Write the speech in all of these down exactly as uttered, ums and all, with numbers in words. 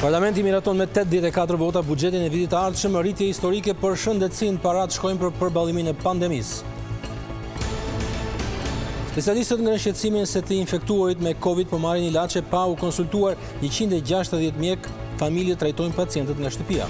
Parlamenti miraton me tetëdhjetë e katër vota buxhetin e vitit të ardhshëm, rritje historike për shëndetësinë, parat shkojnë për përballimin e pandemisë. Specialistët nga shqetësimin se të infektuarit me Covid po marrin ilaçe pa u konsultuar njëqind e gjashtëdhjetë mjek, familjet trajtojnë pacientët nga shtëpia.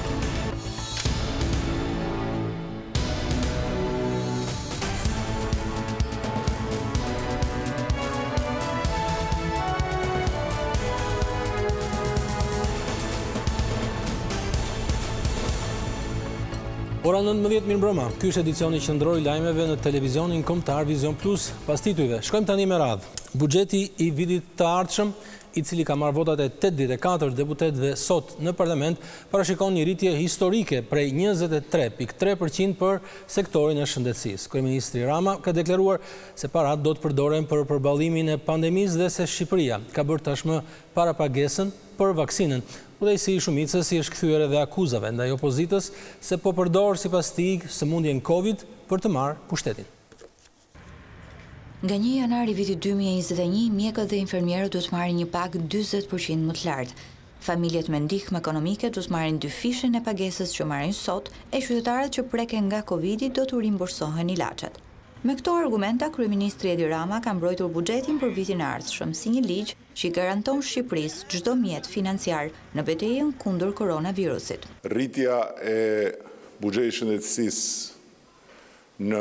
Ora nëntëmbëdhjetë mirë mbrëma. Ky është edicioni qendror i lajmeve në televizionin kombëtar Vision Plus. Pas titujve, shkojmë tani me radhë. Buxheti i vitit të ardhshëm, i cili ka marrë votat e tetëdhjetë e katër deputetëve sot në parlament, parashikon një rritje historike prej njëzet e tre pikë tre përqind për sektorin e shëndetësisë. Kryeministri Rama ka deklaruar se parat do të përdoren për përballimin e pandemisë dhe se Shqipëria ka bërë tashmë parapagesën për vaksinën. Udhëheqësi i shumicës i është kthyer edhe akuzave ndaj opozitës se po përdor sipas tij sëmundjen Covid për të marrë pushtetin. Nga një janar i vitit dy mijë e njëzet e një, mjekët dhe infermierët do të marrin një pagë njëzet përqind më të lartë. Familjet me ndihmë ekonomike do të marrin dy fishën e pagesës që marrin sot, e qytetarët që preken nga Covidi do të rimbursohen ilaçet. Me këto argumenta, kryeministri Edi Rama ka mbrojtur buxhetin për vitin e ardhshëm si një ligj që i garanton Shqipërisë çdo mjet financiar në betejën kundër koronavirusit. Rritja e buxhetit shëndetësisë në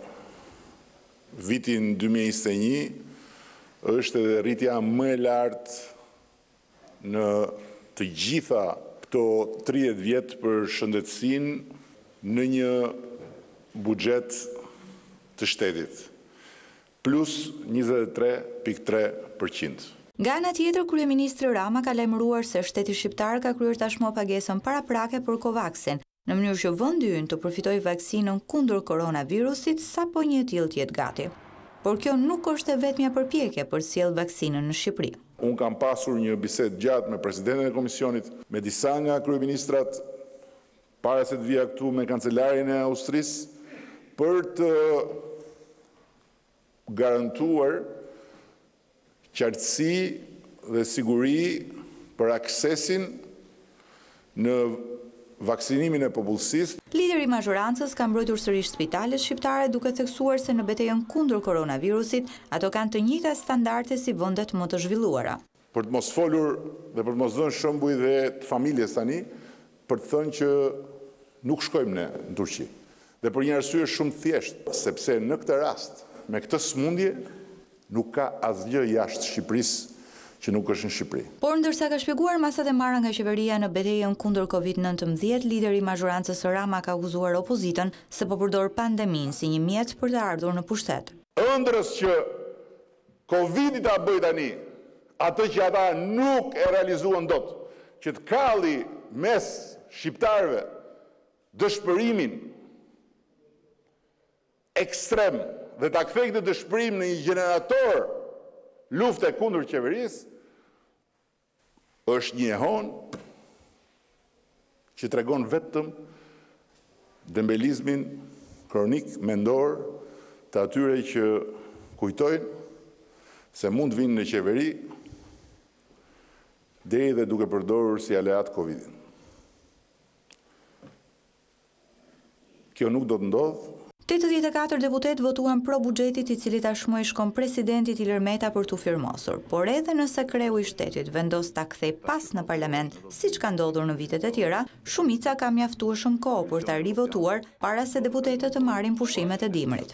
vitin dy mijë e njëzet e një është edhe rritja më e lartë në të gjitha këto tridhjetë vjet për shëndetësinë në një buxhet të shtetit, plus njëzet e tre pikë tre përqind. Nga ana tjetër, kryeministri Rama ka lajmëruar se shteti shqiptar ka kryer tashmë pagesën paraprake për Covaxin, në mënyrë që vendi ynë të përfitojë vaksinën kundër koronavirusit sapo një e tillë të jetë gati. Por kjo nuk është e vetmja përpjekje për sjell vaksinën në Shqipëri. Unë kam pasur një bisedë gjatë me presidentin e komisionit, me disa nga kryeministrat, para se të vija këtu me kancelarin e Austrisë, për të garantuar qartësi dhe siguri për aksesin në vaksinimin e popullsisë. Lideri i mazhorancës ka mbrojtur sërish spitalet shqiptare duke theksuar se në betejën kundër koronavirusit ato kanë të njëjta standarde si vendet më të zhvilluara. Për të mos folur dhe për të mos dhënë shembuj dhe të familjes tani, për të thënë që nuk shkojmë ne në Turqi. Dhe për një arsye shumë thjeshtë, sepse në këtë rast, me këtë sëmundje, nuk ka asgjë jashtë Shqipërisë që nuk është në Shqipëri. Por ndërsa ka shpjeguar masat e marra nga qeveria në betejën kundër Covid nëntëmbëdhjetë, lideri i mazhorancës Rama ka akuzuar opozitën se po përdor pandeminë si një mjet për të ardhur në pushtet. Ëndrës që Covidi ta bëj tani, atë që ata nuk e realizuan dot, që të kalli mes shqiptarëve dëshpërimin ekstrem dhe ta kthej këtë dëshpërim në një gjenerator lufte kundër qeverisë, është një ehon që tregon vetëm dembelizmin kronik mendor të atyre që kujtojnë se mund vinë në qeveri deri dhe duke përdorur si aleat Covidin. Kjo nuk do të ndodhë. tetëdhjetë e katër deputet votuan pro buxhetit i cili tashmë i shkon presidentit Ilir Meta për t'u firmosur, por edhe nëse kreu i shtetit vendos ta kthej pas në parlament, siç ka ndodhur në vitet e tjera, shumica ka mjaftuar shumë kohë për ta rivotuar para se deputetët të marrin pushimet e dimrit.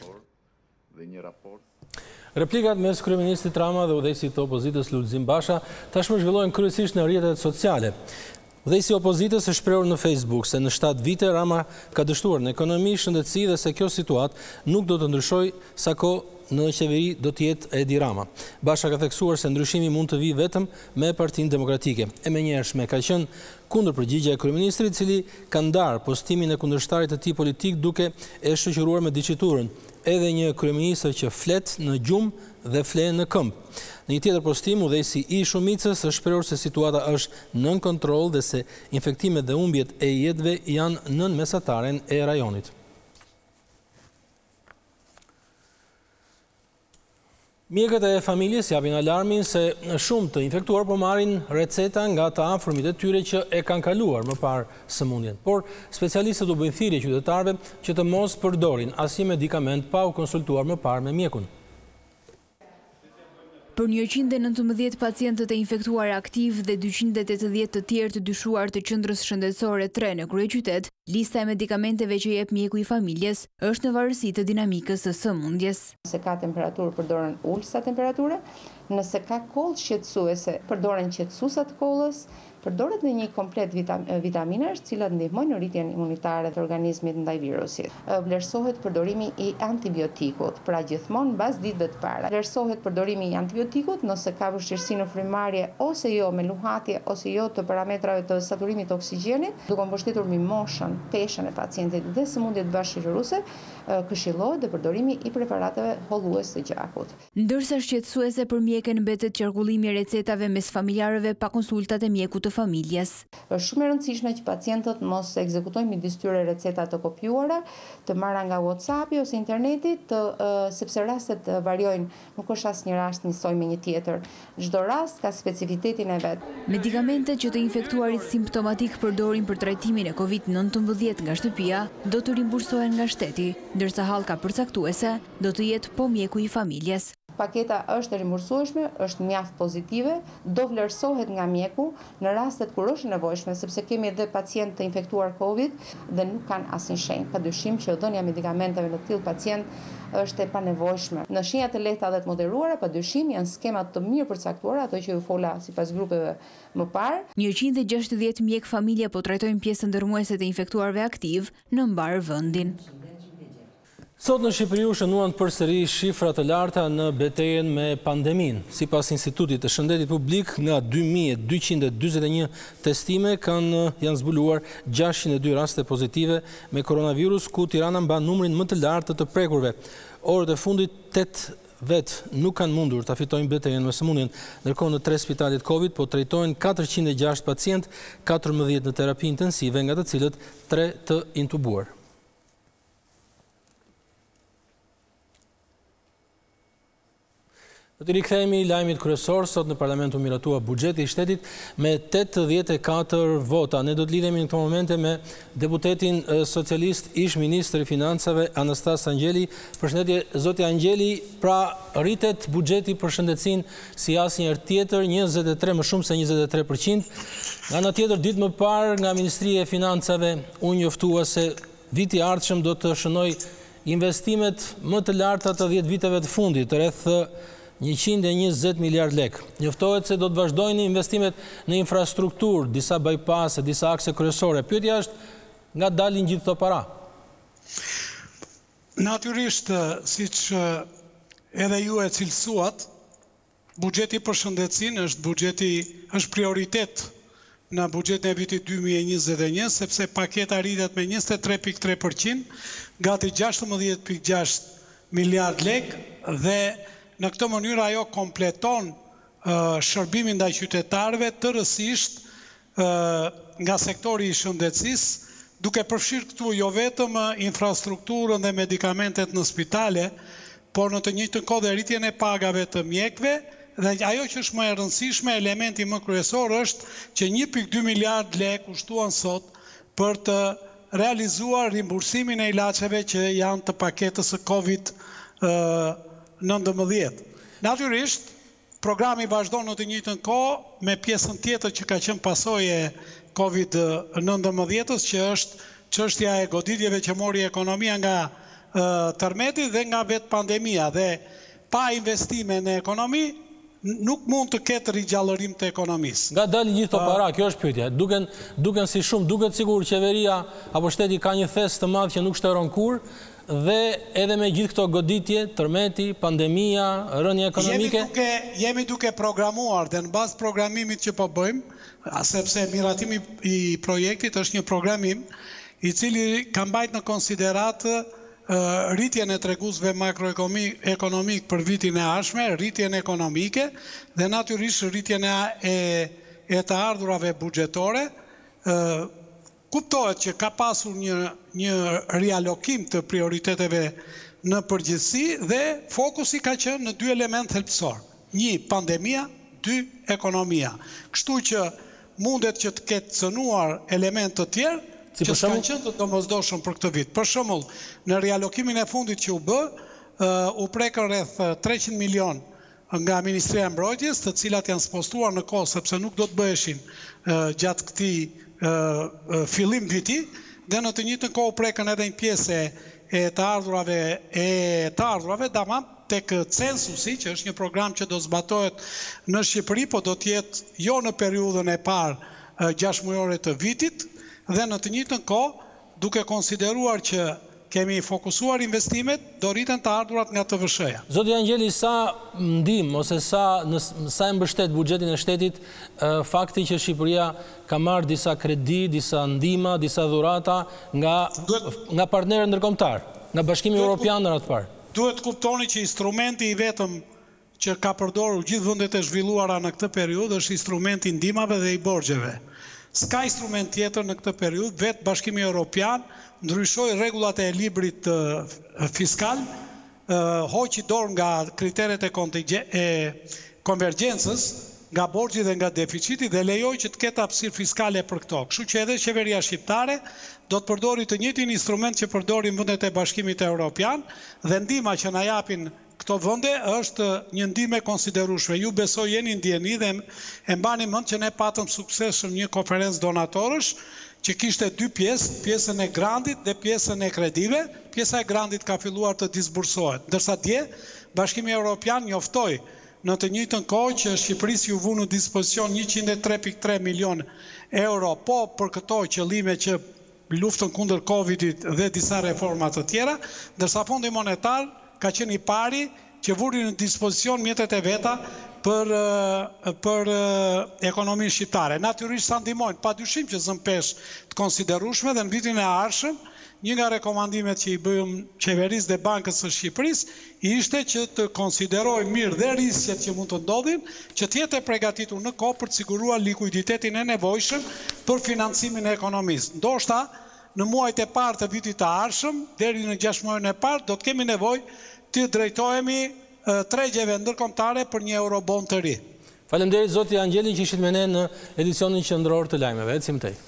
Replikat mes kryeministrit Rama dhe udhëheqësit të opozitës Lulzim Basha tashmë zhvillohen kryesisht në rrjetet sociale. Udhëheqësi i opozitës është shprehur në Facebook se në shtatë vite Rama ka dështuar në ekonomi, shëndetësi dhe se kjo situatë nuk do të ndryshojë sa kohë në qeveri do të jetë Edi Rama. Basha ka theksuar se ndryshimi mund të vijë vetëm me Partinë Demokratike. E menjëhershme ka qenë kundër përgjigja e kryeministrit, i cili ka ndarë postimin e kundërshtarit të tij politik duke e shoqëruar me diqiturën. Edhe një kryeministër që flet në gjumë dhe fle në këmbë. Në një tjetër postim, udhëheqësi i shumicës është shprehur se situata është nën kontroll dhe se infektimet dhe humbjet e jetëve janë nën mesataren e rajonit. Mjekët e familjes japin alarmin se shumë të infektuar po marrin receta nga të afërmit e tyre që e kanë kaluar më parë sëmundjen. Por specialistët u bëjnë thirrje qytetarëve që të mos përdorin asnjë medikament pa u konsultuar më parë me mjekun. Për njëqind e nëntëmbëdhjetë pacientët e infektuar aktiv dhe dyqind e tetëdhjetë të tjerë të dyshuar të qendrës shëndetësore tre në kryeqytet, lista e medikamenteve që jep mjeku i familjes është në varësi të dinamikës së sëmundjes. Nëse ka temperaturë, përdoren ulësa temperature, nëse ka kollë shqetësuese, përdoren qetësuesat të kollës, përdoret dhe një komplet vitam, vitaminash, cilat ndihmojnë në rritjen imunitare të organizmit ndaj virusit. Vlerësohet përdorimi i antibiotikut, pra gjithmonë mbas ditëve të para. Vlerësohet përdorimi i antibiotikut nëse ka vështirësi në frymarrje ose jo me luhatje ose jo të parametrave të saturimit të oksigjenit, duke mbështetur mbi moshën, peshën e pacientit dhe sëmundjet bashkëqyruse, këshillohet dhe përdorimi i preparateve hollues të gjakut. Ndërsa shqetësuese për mjekën mbetet qarkullimi i recetave mes familjarëve pa konsultat e mjekut të familjes. Është shumë e rëndësishme që pacientët mos ekzekutojnë midis tyre receta të kopjuara, të marra nga WhatsAppi ose interneti, të, uh, sepse rastet variojnë, nuk është asnjë rast njësoj me një tjetër. Çdo rast ka specifitetin e vet. Medikamentet që të infektuarit simptomatik përdorin për trajtimin e kovid nëntëmbëdhjetë nga shtëpia do të rimbursohen nga shteti, ndërsa hallka përcaktuese do të jetë po mjeku i familjes. Paketa është e rimbursueshme, është mjaft pozitive, do vlerësohet nga mjeku në rastet kur është nevojshme, sepse kemi edhe pacient të infektuar Covid dhe nuk kanë asnjë shenjë. Padyshim që dhënia e medikamenteve në tillë pacient është e panevojshme. Në shenjat e lehta dhe të moderuara, padyshim janë skemat të mirë përcaktuara, ato që ju fola sipas grupeve më parë. njëqind e gjashtëdhjetë mjek familje po trajtojnë pjesën ndërmuese të infektuarve aktiv në mbar vendin. Sot në Shqipëri u shënuan përsëri shifra të larta në betejën me pandemin. Sipas Institutit të Shëndetit Publik, nga dy mijë e dyqind e dyzet e një testime kanë janë zbuluar gjashtëqind e dy raste pozitive me koronavirus, ku Tirana mban numrin më të lartë të prekurve. Orët e fundit tetë vetë nuk kanë mundur të fitojnë betejën me sëmundjen, ndërkohë në tre spitalet Covid po trajtojnë katërqind e gjashtë pacient, katërmbëdhjetë në terapi intensive, nga të cilët tre të intubuar. Do të rikthehemi lajmit kryesor. Sot në parlament u miratua buxheti i shtetit me tetëdhjetë e katër vota. Ne do të lidhemi në këto momente me deputetin socialist, ish ministër i financave Anastas Angjeli. Përshëndetje zoti Angjeli, pra rritet buxheti për shëndetësinë si asnjëherë tjetër, njëzet e tre më shumë se njëzet e tre përqind. Nga ana tjetër, ditë më parë nga Ministria e Financave u njoftua se viti i ardhshëm do të shënoj investimet më të larta të dhjetë viteve të fundit, rreth njëqind e njëzet miliard lek. Njoftohet se do të vazhdojnë investimet në infrastrukturë, disa bypasse, disa akse kryesore. Pyetja është, nga dalin gjithë këto para? Natyrisht, siç edhe ju e cilësuat, buxheti për shëndetësinë është buxheti është prioritet në buxhetin e vitit dy mijë e njëzet e një, sepse paketa rritet me njëzet e tre pikë tre përqind, gati gjashtëmbëdhjetë pikë gjashtë miliard lek, dhe në këtë mënyrë ajo kompleton uh, shërbimin ndaj qytetarëve tërësisht uh, nga sektori i shëndetësisë, duke përfshirë këtu jo vetëm uh, infrastrukturën dhe medikamentet në spitale, por në të njëjtën kohë dhe rritjen e pagave të mjekëve, dhe ajo që është më e rëndësishme, elementi më kryesor është që një pikë dy miliard lekë kushtuan sot për të realizuar rimbursimin e ilaçeve që janë të paketës së Covid nëntëmbëdhjetë. Natyrisht, programi vazhdon në të njëjtën kohë me pjesën tjetër që ka qenë pasojë e Covid nëntëmbëdhjetës, që është çështja e goditjeve që mori ekonomia nga uh, tërmeti dhe nga vetë pandemia. Dhe pa investime në ekonomi, nuk mund të ketë rigjallërim të ekonomisë. Nga dalin gjithë të para, kjo është pyetja. Duken, duken si shumë, duket sigur qeveria apo shteti ka një thes të madh që nuk shtëron kur, dhe edhe me gjithë këto goditje, tërmeti, pandemia, rënja ekonomike. Jemi duke, jemi duke programuar dhe në bazë programimit që po bëjmë, sepse miratimi i projektit është një programim i cili ka mbajtur në konsideratë uh, rritjen e treguzve makroekonomik për vitin e ardhshëm, rritjen ekonomike dhe natyrisht rritjen e, e të ardhurave buxhetore. Uh, Kuptohet që ka pasur një, një rialokim të prioriteteve në përgjithësi dhe fokusi ka qenë në dy element thelbësor. Një, pandemia, dy, ekonomia. Kështu që mundet që të ketë cënuar element të tjerë që s'kanë qenë të domosdoshëm për këtë vit. Për shembull, në rialokimin e fundit që u bë, u prekën rreth treqind milion nga Ministria e Mbrojtjes, të cilat janë spostuar në kohë sepse nuk do të bëheshin gjatë këtij fillim viti, dhe në të njëjtën kohë u prekën edhe një pjesë e të ardhurave e të ardhurave tamam tek censusi, që është një program që do zbatohet në Shqipëri, po do të jetë jo në periudhën e parë gjashtë mujore të vitit, dhe në të njëjtën kohë, duke konsideruar që kemi fokusuar investimet, do rriten të ardhurat nga T V S-ja. Zoti Angjeli, sa ndihmë ose sa sa e mbështet buxhetin e shtetit fakti që Shqipëria ka marrë disa kredi, disa ndihma, disa dhurata nga nga partnerët ndërkombëtar, nga Bashkimi Evropian në radhë parë? Duhet kuptoni që instrumenti i vetëm që ka përdorur gjithë vendet e zhvilluara në këtë periudhë është instrumenti i ndihmave dhe i borxheve. S'ka instrument tjetër në këtë periudhë, vetë Bashkimi Evropian ndryshoi rregullat e librit fiskal, hoqi dorë nga kriteret e konvergjencës, nga borxhi dhe nga deficiti dhe lejoi që të ketë hapësirë fiskale për këto. Kështu që edhe qeveria shqiptare do të përdori të njëjtin instrument që përdorin vendet e Bashkimit Evropian dhe ndihma që na japin këto vende është një ndihmë e konsiderueshme. Ju besoj jeni ndjeni dhe e mbani mend që ne patëm sukses në një konferencë donatorësh që kishte dy pjesë, pjesën e grantit dhe pjesën e kredive. Pjesa e grantit ka filluar të disbursohet, ndërsa dje Bashkimi Evropian njoftoi në të njëjtën kohë që Shqipërisë ju vu në dispozicion njëqind e tre pikë tre milion euro, po për këto qëllime që luftën kundër Covidit dhe disa reforma të tjera, ndërsa Fondi Monetar ka qenë i pari që vuri në dispozicion mjetet e veta për, për ekonominë shqiptare. Natyrisht sa ndihmojnë, padyshim që zën peshë të konsiderueshme dhe në vitin e ardhshëm, një nga rekomandimet që i bëjmë qeverisë dhe Bankës së Shqipërisë ishte që të konsiderojë mirë dhe rrisjet që mund të ndodhin, që të jetë e përgatitur në kohë për të siguruar likuiditetin e nevojshëm për financimin e ekonomisë. Ndoshta në muajt e parë të vitit të ardhshëm, deri në gjashtë muajin e parë, do të kemi nevojë të drejtohemi tregjeve ndërkombëtare për një eurobond të ri. Faleminderit zoti Angjeli që ishit me ne në edicionin qendror të lajmeve. Ecim tej.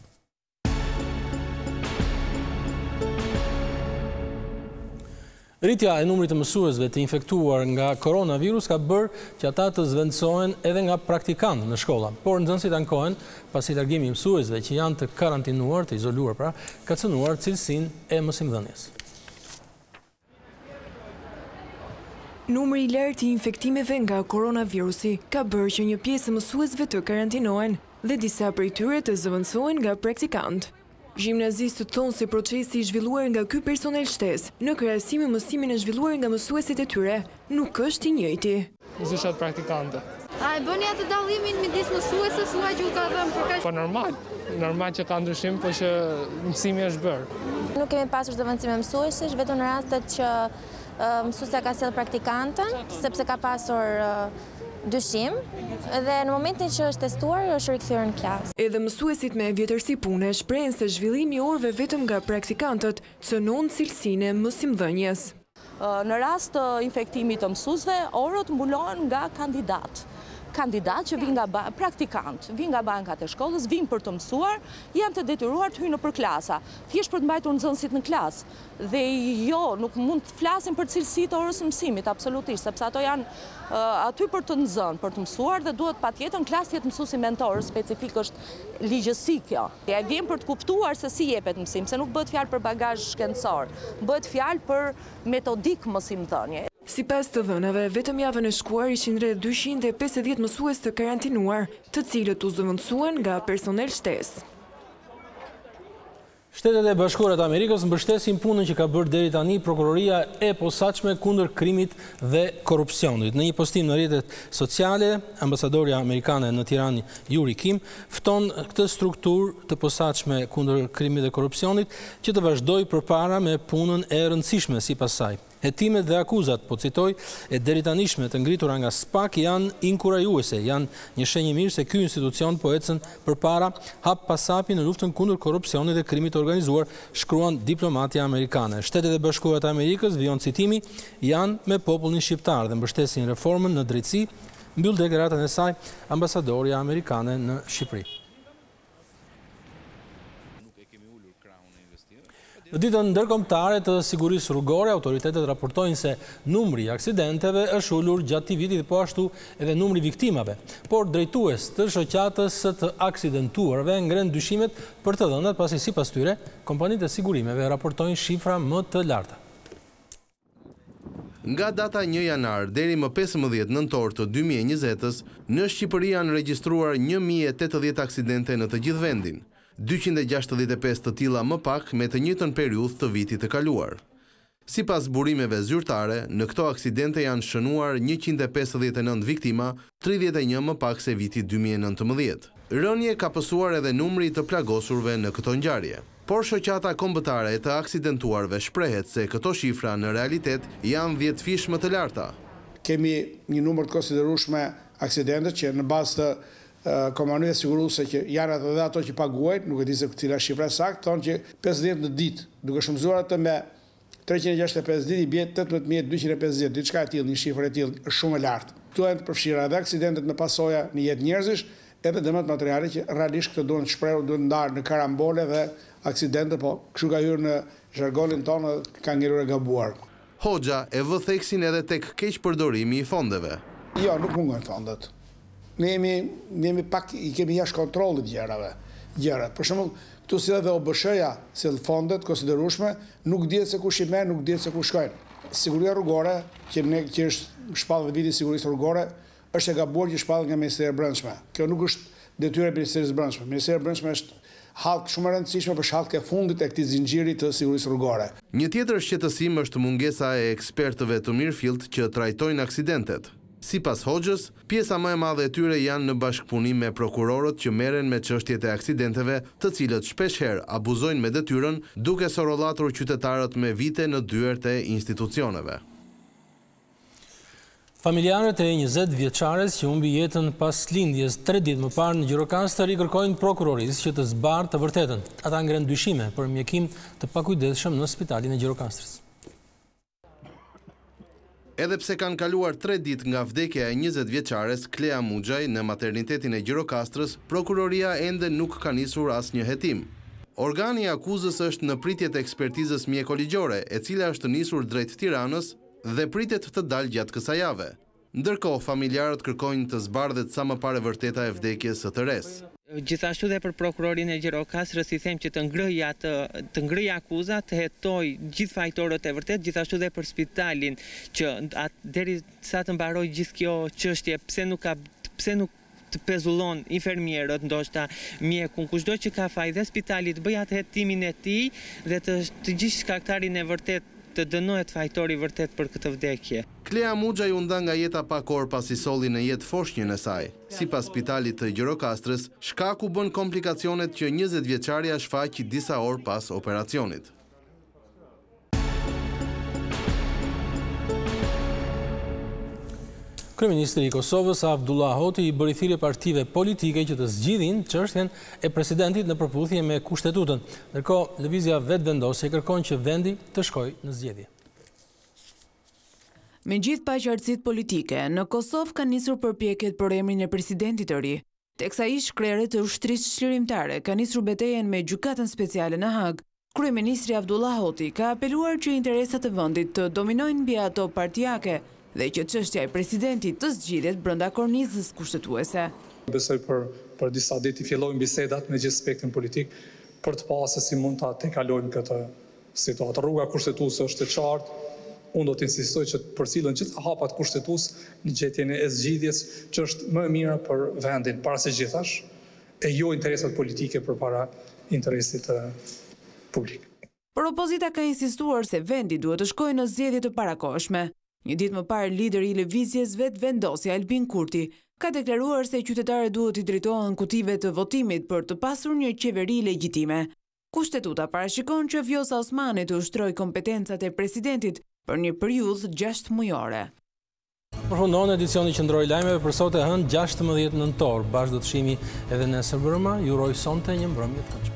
Rritja e numrit të mësuesve të infektuar nga koronavirus ka bërë që ata të zvendësohen edhe nga praktikantë në shkolla, por nxënësit ankohen pasi largimi i mësuesve që janë të karantinuar, të izoluar pra, ka cënuar cilësinë e mësimdhënies. Numri i lartë i infektimeve nga koronavirusi ka bërë që një pjesë e mësuesve të karantinohen dhe disa prej tyre të zëvendësohen nga praktikantë. Gjimnazistët thonë se procesi i zhvilluar nga ky personel shtesë në krahasim me mësimin e zhvilluar nga mësuesit e tyre nuk është i njëjti. Mësuesat praktikante. A e bëni atë dallimin midis mësuesës nga që u ka dhënë për kaq? Po normal, normal që ka ndryshim, po që mësimi është bërë. Nuk kemi pasur zëvendësim me mësuesish, vetëm në rastet që mësuesja ka sjellë praktikantën, sepse ka pasur dyshim, dhe në momentin që është testuar, është rikthyer në klasë. Edhe mësuesit me vjetërsi pune shprehen se zhvillimi i orëve vetëm nga praktikantët cënon cilësinë e mësimdhënies. Në rast të infektimit të mësuesve, orët mbulohen nga kandidat. Kandidat që vinë nga praktikant, vinë nga bankat e shkollës, vinë për të mësuar, janë të detyruar të hyjnë nëpër klasa, thjesht për të mbajtur nxënësit në klasë. Dhe jo, nuk mund të flasim për cilësitë të orës mësimit, absolutisht, sepse ato janë aty për të nxënë, për të mësuar dhe duhet patjetër në klasë të jetë mësuesi mentor, specifik është ligjësi kjo. Ja vjen për të kuptuar se si jepet mësim, se nuk bëhet fjalë për bagazh shkencor, bëhet fjalë për metodik mësimdhënie. Sipas të dhënave, vetëm javën e shkuar ishin rreth dyqind e pesëdhjetë mësues të karantinuar, të cilët u zëvendësuan nga personel shtesë. Shtetet e Bashkuara të Amerikës mbështesin punën që ka bërë deri tani prokuroria e posaçme kundër krimit dhe korrupsionit. Në një postim në rrjetet sociale, ambasadorja amerikane në Tiranë, Yuri Kim, fton këtë strukturë të posaçme kundër krimit dhe korrupsionit që të vazhdojë përpara me punën e rëndësishme sipas saj. Hetimet dhe akuzat, po citoj, e deritanishme të ngritura nga SPAK janë inkurajuese, janë një shenjë mirë se ky institucion po ecën përpara hap pas hapi në luftën kundër korrupsionit dhe krimit të organizuar, shkruan diplomatja amerikane. Shtetet e Bashkuara të Amerikës, vijon citimi, janë me popullin shqiptar dhe mbështesin reformën në drejtësi, mbyll deklaratën e saj ambasadorja amerikane në Shqipëri. Në ditën ndërkombëtare të sigurisë rrugore, autoritetet raportojnë se numri i aksidenteve është ulur gjatë këtij viti dhe po ashtu edhe numri i viktimave. Por drejtues të shoqatës së të aksidentuarve ngren dyshimet për të dhënat, pasi sipas tyre, kompanitë e sigurimeve raportojnë shifra më të larta. Nga data një janar deri më pesëmbëdhjetë nëntor të dy mijë e njëzet-ës, në Shqipëri janë regjistruar një mijë e tetëdhjetë aksidente në të gjithë vendin, dyqind e gjashtëdhjetë e pesë të tilla më pak me të njëjtën periudhë të vitit të kaluar. Sipas burimeve zyrtare, në këto aksidente janë shënuar njëqind e pesëdhjetë e nëntë viktima, tridhjetë e një më pak se viti dy mijë e nëntëmbëdhjetë. Rënje ka pësuar edhe numri të plagosurve në këto ngjarje. Por shoqata kombëtare e të aksidentuarve shprehet se këto shifra në realitet janë dhjetë fish më të larta. Kemi një numër të konsiderueshme aksidente që në bazë të komandave siguruese që janë edhe ato që paguajnë, nuk e di se cila shifra saktë, thonë që pesëdhjetë në ditë, duke shëmzuar atë me treqind e gjashtëdhjetë e pesë ditë i bie tetëmbëdhjetë mijë e dyqind e pesëdhjetë, diçka e tillë, një shifër e tillë është shumë e lartë. Këtu janë të përfshira edhe aksidentet me pasoja në jetë njerëzish, edhe dëmet materiale që realisht këto duhen të shprehur, duhen ndarë në karambole dhe aksidente, po kështu ka hyrë në zhargonin tonë dhe ka ngelur e gabuar. Hoxha e vë theksin edhe tek keqpërdorimi i fondeve. Jo, nuk mungojnë fondet. Ne jemi, ne jemi pak, i kemi jashtë kontrollit gjërave, gjërat. Për shembull, këtu si edhe O B S H-ja, si fondet konsiderueshme, nuk dihet se kush i merr, nuk dihet se ku shkojnë. Siguria rrugore, që ne që është shpallë viti sigurisë rrugore, është e gabuar që shpallë nga Ministria e Brendshme. Kjo nuk është detyrë e Ministrisë së Brendshme. Ministria e Brendshme është halk shumë e rëndësishme për shkak të fundit të këtij zinxhiri të sigurisë rrugore. Një tjetër shqetësim është mungesa e ekspertëve të mirëfillt që trajtojnë aksidentet. Sipas Hoxhës, pjesa më e madhe e tyre janë në bashkëpunim me prokurorët që merren me çështjet e aksidenteve, të cilët shpeshherë abuzojnë me detyrën, duke sorollatur qytetarët me vite në dyert e institucioneve. Familjarët e njëzet vjeçares që humbi jetën pas lindjes tre ditë më parë në Gjirokastër i kërkojnë prokurorisë që të zbarë të vërtetën. Ata ngren dyshime për mjekim të pakujdesshëm në spitalin e Gjirokastrës. Edhe pse kanë kaluar tre ditë nga vdekja e njëzet vjeçares Klea Muxhaj në maternitetin e Gjirokastrës, prokuroria ende nuk ka nisur asnjë hetim. Organi i akuzës është në pritje të ekspertizës mjekoligjore, e cila është nisur drejt Tiranës dhe pritet të dalë gjatë kësaj jave. Ndërkohë, familjarët kërkojnë të zbardhet sa më parë vërteta e vdekjes së të res. Gjithashtu dhe për prokurorin e Gjirokastrës i them që të ngrëja të, të ngrëja akuzat, të hetoj gjithë fajtorët e vërtet, gjithashtu dhe për spitalin që atë deri sa të mbaroj gjithë kjo çështje, pse nuk ka pse nuk të pezullon infermierët, ndoshta mjekun, kushdo që ka faj dhe spitalit bëj atë hetimin e tij dhe të, të gjithë shkaktarin e vërtet të dënohet fajtori vërtet për këtë vdekje. Klea Muxhaj u nda nga jeta pak orë pasi solli në jetë foshnjën e saj. Sipas spitalit të Gjirokastrës, shkaku bën komplikacionet që njëzet vjeçaria shfaq disa orë pas operacionit. Kryeministri i Kosovës Abdullah Hoti i bëri thirrje partive politike që të zgjidhin çështjen e presidentit në përputhje me Kushtetutën. Ndërkohë, lëvizja vetëvendosje kërkon që vendi të shkojë në zgjedhje. Me gjithë paqartësitë politike, në Kosovë kanë nisur përpjekjet për emrin e presidentit të ri. Teksa ish krerët të ushtrisë çlirimtare kanë nisur betejën me gjykatën speciale në Hag. Kryeministri Abdullah Hoti ka apeluar që interesat e vendit të dominojnë mbi ato partijake dhe që çështja e presidentit të zgjidhet brenda kornizës kushtetuese. Besoj për, për disa ditë i fillojnë bisedat me gjithë spektrin politik për të pasë si mund ta tejkalojmë këtë situatë. Rruga kushtetuese është e qartë. Unë do të insistoj që të përcillen gjithë hapat kushtetuese në gjetjen e zgjidhjes që është më e mira për vendin para së gjithash e jo interesat politike përpara interesit publik. Por opozita ka insistuar se vendi duhet të shkojë në zgjedhje të parakohshme. Një ditë më parë, lideri i lëvizjes vetëvendosja Albin Kurti ka deklaruar se qytetarët duhet i drejtohen kutive të votimit për të pasur një qeveri legjitime. Kushtetuta parashikon që Vjosa Osmani të ushtrojë kompetencat e presidentit për një periudhë gjashtë mujore. Përfundon edicioni qendror i lajmeve për sot e hënë gjashtëmbëdhjetë nëntor. Bashkë do të shihemi edhe nesër brëma. Ju uroj sonte një mbrëmje të këndshme.